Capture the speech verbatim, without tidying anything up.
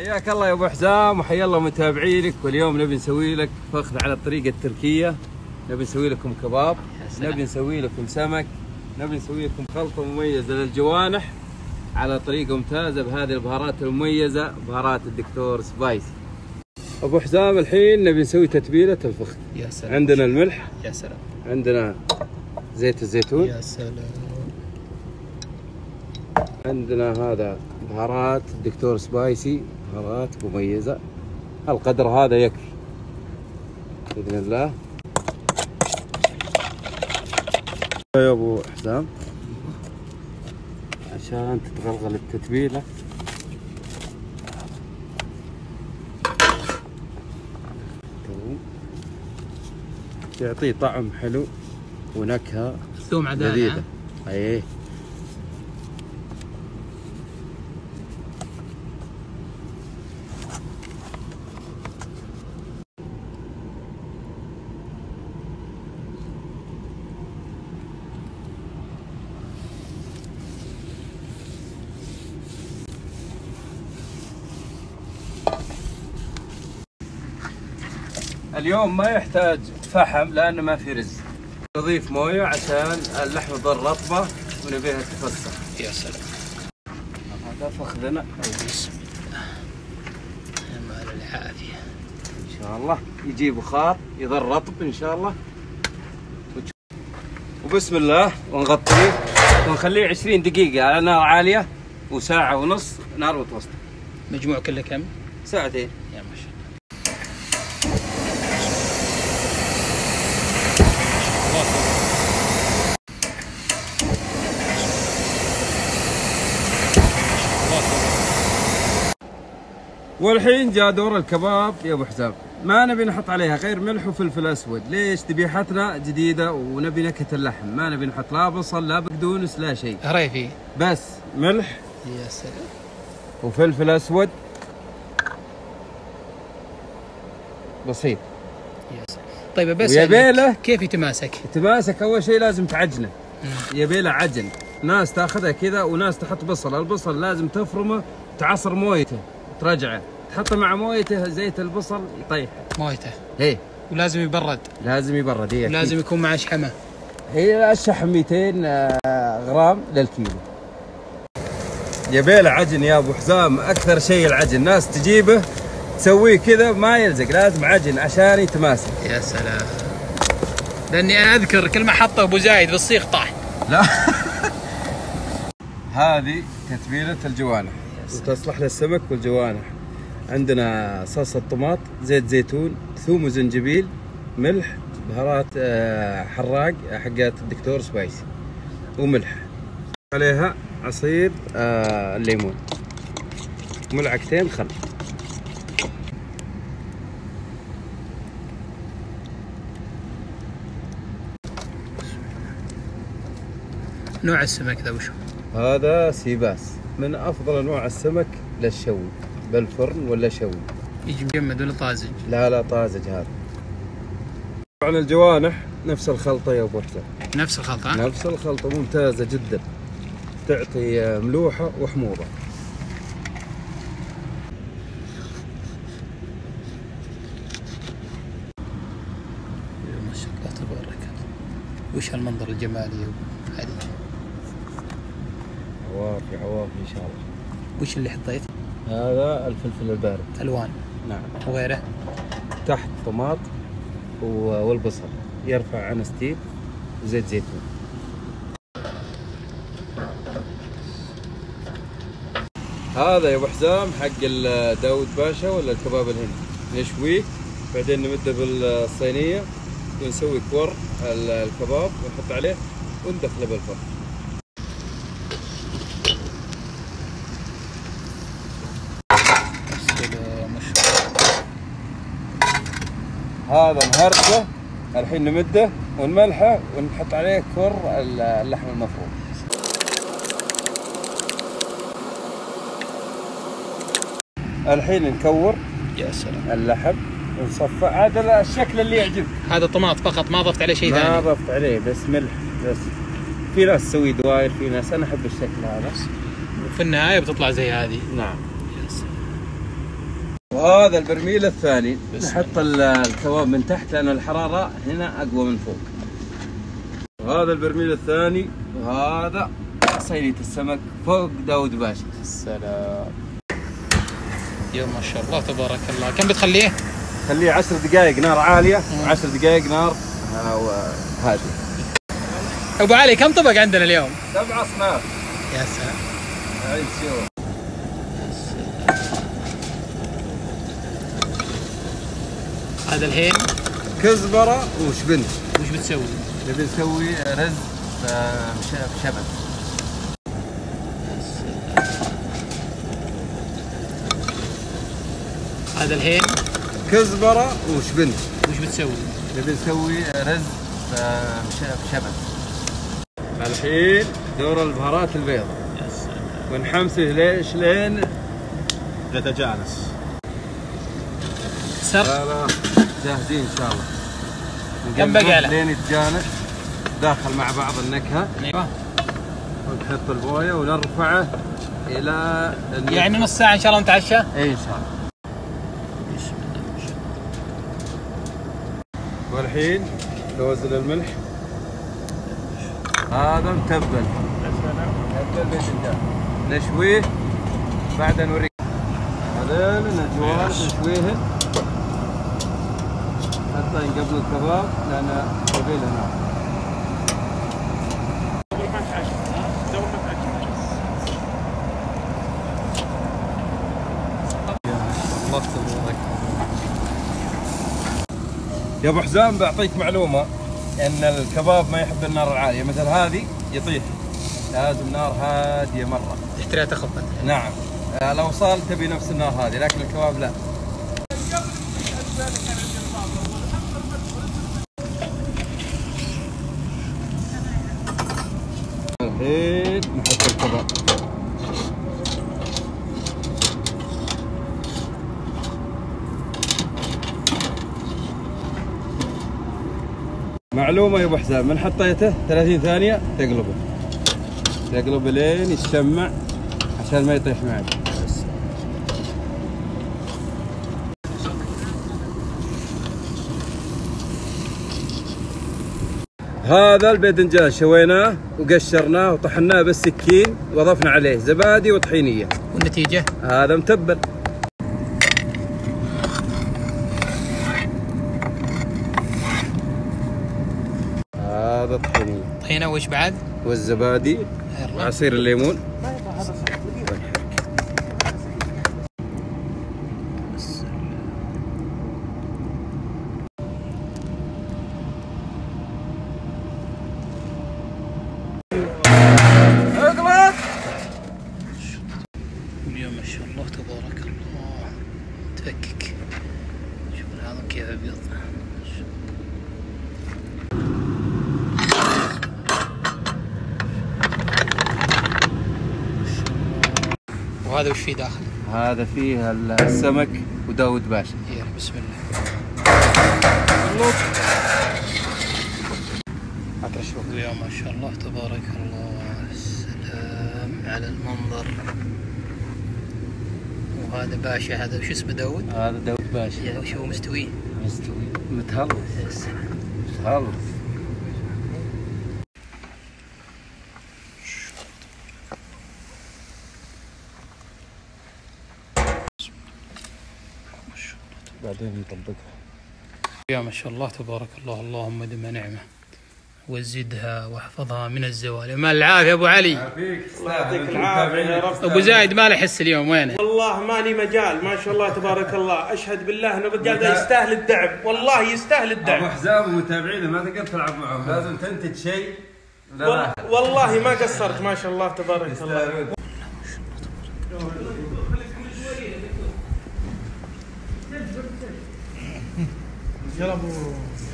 حياك الله يا ابو حزام وحيا الله متابعينك. واليوم نبي نسوي لك فخذ على الطريقه التركيه، نبي نسوي لكم كباب، نبي نسوي لكم سمك، نبي نسوي لكم خلطه مميزه للجوانح على طريقه ممتازه بهذه البهارات المميزه، بهارات الدكتور سبايسي. ابو حزام الحين نبي نسوي تتبيله الفخذ. يا سلام. عندنا الملح، يا سلام. عندنا زيت الزيتون، يا سلام. عندنا هذا بهارات الدكتور سبايسي، بهارات مميزة. القدر هذا يكفي بإذن الله. يا أبو حسام عشان تتغلغل التتبيلة تعطيه طعم حلو ونكهة ثوم عدالة لذيذة. ايه اليوم ما يحتاج فحم لأنه ما في رز. نضيف مويه عشان اللحمة تظل رطبة ونبيها تفسخ. يا سلام. هذا فخذنا. بسم الله. يا مال العافية. إن شاء الله يجي بخار يظل رطب إن شاء الله. وبسم الله ونغطيه ونخليه عشرين دقيقة على نار عالية وساعة ونص نار متوسطة. مجموع كله كم؟ ساعتين. يا ما شاء الله. والحين جاء دور الكباب يا ابو حسام. ما نبي نحط عليها غير ملح وفلفل اسود. ليش؟ ذبيحتنا جديده ونبي نكهه اللحم، ما نبي نحط لا بصل لا بقدونس لا شيء. هريفي بس ملح. يا سلام. وفلفل اسود بسيط. يا سلام. طيب بس يبيله كيف يتماسك؟ يتماسك اول شيء لازم تعجنه. يبيله عجن. ناس تاخذها كذا وناس تحط بصل، البصل لازم تفرمه تعصر مويته ترجعه، تحطه مع مويته زيت البصل يطيح مويته. ايه. ولازم يبرد. لازم يبرد. هي ولازم يكون معه شحمه. هي الشحم مئتين غرام للكيلو. يبيله عجن يا ابو حزام، اكثر شيء العجن. ناس تجيبه تسويه كذا ما يلزق، لازم عجن عشان يتماسك. يا سلام. لاني انا اذكر كل ما حطه ابو زايد بالصيغ طاح. لا هذه تتبيله الجوانح وتصلح للسمك والجوانح. عندنا صلصه طماط، زيت زيتون، ثوم وزنجبيل، ملح، بهارات حراق حقات الدكتور سبايسي، وملح. عليها عصير الليمون، ملعقتين خل. نوع السمك ذا وشو؟ هذا سيباس، من افضل انواع السمك للشوي بالفرن ولا شوي. يجي مجمد ولا طازج؟ لا لا طازج هذا. طبعا الجوانح نفس الخلطه يا ابو حسام. نفس الخلطه؟ نفس الخلطه ممتازه جدا، تعطي ملوحه وحموضه. ما شاء الله تبارك الله. وش هالمنظر الجمالي هذه؟ عوافي عوافي ان شاء الله. وش اللي حطيت؟ هذا الفلفل البارد. الوان. نعم. وغيره؟ تحت طماط والبصل، يرفع عن ستيل وزيت زيتون. هذا يا ابو حزام حق داود باشا ولا الكباب الهندي. نشويه بعدين نمده بالصينيه ونسوي كور الكباب ونحط عليه وندخله بالفرن. هذا مهرسه الحين نمده ونملحه ونحط عليه كر اللحم المفروم. الحين نكور. يا سلام. اللحم ونصفى. هذا الشكل اللي يعجبك. هذا طماط فقط ما ضفت عليه شيء ثاني؟ ما ضفت عليه بس ملح بس. في ناس تسوي دوائر، في ناس، انا احب الشكل هذا. وفي النهايه بتطلع زي هذه. نعم. يا سلام. وهذا البرميل الثاني نحط الكباب من تحت لأن الحرارة هنا أقوى من فوق. وهذا البرميل الثاني، وهذا صينية السمك فوق داود باشا. السلام. يا ما شاء الله تبارك الله. كم بتخليه؟ خليه عشر دقائق نار عالية وعشر دقائق نار هادية. أبو علي كم طبق عندنا اليوم؟ سبع أصناف. يا سلام. عيد شو. هذا الحين كزبرة وشبنت. وش بتسوي؟ نبي نسوي رز بشبت. هذا الحين كزبرة وشبنت. وش بتسوي؟ نبي نسوي رز بشبت. الحين دور البهارات البيضاء. يا سلام. ونحمسه ليش لين يتجانس. سر. جاهزين ان شاء الله. كم بقى له؟ لين يتجانس داخل مع بعض النكهه. ايوه. ونحط البويه ونرفعه الى يعني نص ساعه ان شاء الله نتعشى؟ اي ان شاء الله. والحين توزن الملح. هذا متبل. متبل باذنجان. نشويه بعدين نوريك. هذين الجوار نشويهن. حتى قبل الكباب لان يبي له نار. الله يسلمك. يا ابو حزام بعطيك معلومه ان الكباب ما يحب النار العاليه، مثل هذه يطيح، لازم نار هاديه مره تحتريها تخبط. نعم. لو صار تبي نفس النار هذه، لكن الكباب لا. الحين نحط الكباب. معلومة يا ابو حسام، من حطيته ثلاثين ثانية تقلبه. تقلبه لين يتشمع عشان ما يطيح معك. هذا الباذنجان شويناه وقشرناه وطحناه بالسكين واضفنا عليه زبادي وطحينية. والنتيجة؟ هذا متبل. هذا الطحينية. طحينة وش بعد؟ والزبادي وعصير الليمون. اليوم ما شاء الله تبارك الله تفكك. شوف العظم كيف ابيض. وهذا وش فيه داخل؟ هذا فيه السمك وداود باشا. يلا بسم الله. شوف اليوم ما شاء الله تبارك الله. السلام على المنظر. وهذا باشا، هذا وش اسمه داود؟ هذا داود باشا. يا شو مستوي؟ مستوي متهلص. يا سلام. متهلص. بعدين نطبقها. يا ما شاء الله تبارك الله. اللهم دم نعمه وزدها واحفظها من الزوال. ما العافيه ابو علي. الله يعطيك العافيه يا رب. ابو زايد ما له حس اليوم، وينه؟ والله ما لي مجال، ما شاء الله تبارك الله. اشهد بالله انه الرجال ده يستاهل الدعم، والله يستاهل الدعم. ابو حزام ومتابعينه ما تقدر تلعب معهم، لازم تنتج شيء. وال... والله ما قصرت ما شاء الله تبارك الله. يلا ابو